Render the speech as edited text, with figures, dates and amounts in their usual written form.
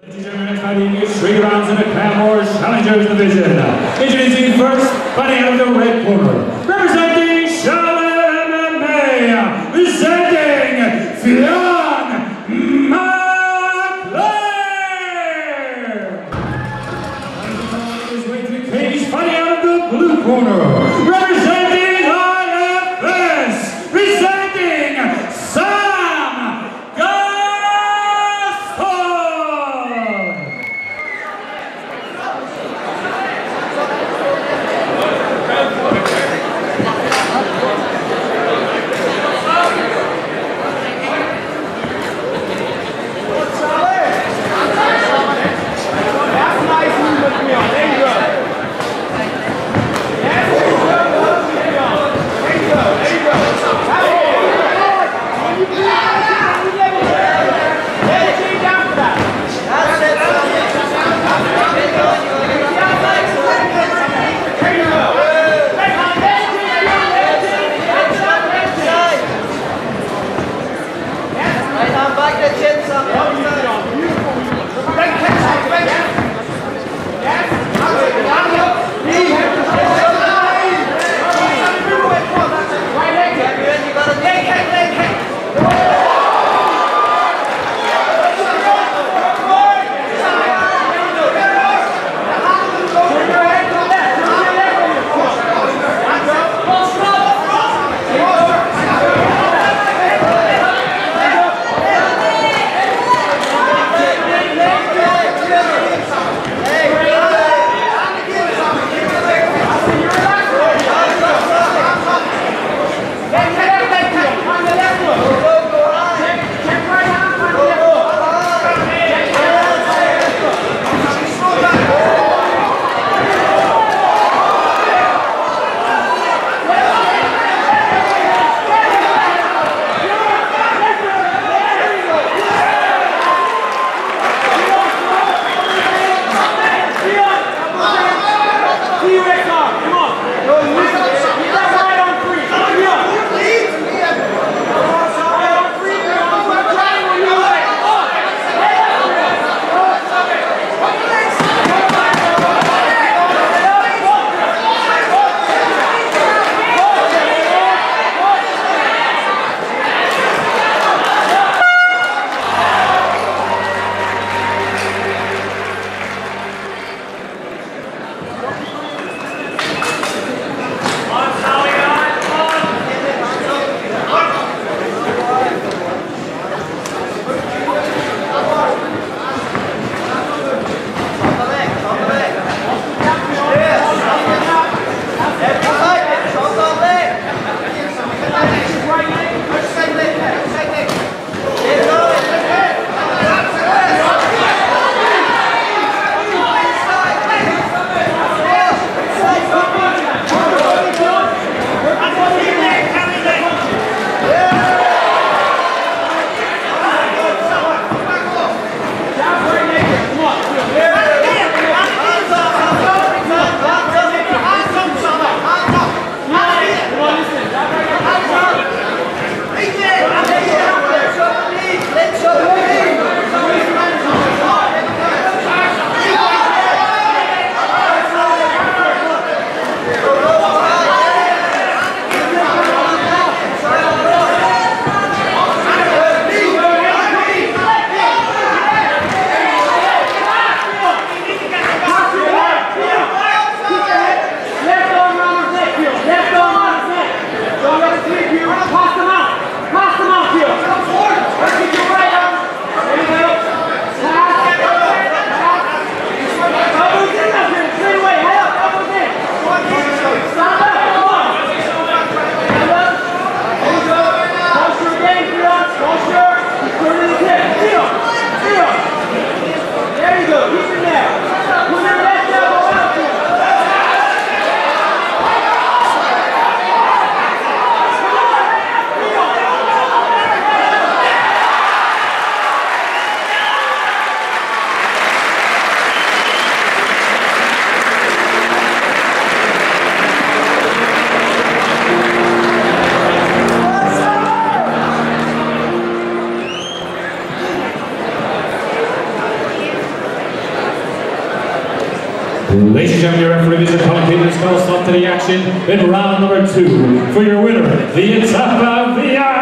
Ladies and gentlemen, fighting 3 rounds in the Claremore Challengers Division. Introducing first, fighting out of the red corner, representing Charlotte MMA, presenting Fionn McClair. His way to the cage, fighting out of the blue corner, representing IFS, presenting Sam Gaston. Ladies and gentlemen, your referee is commentating this call stop to the action in round number 2 for your winner, the Etapa VI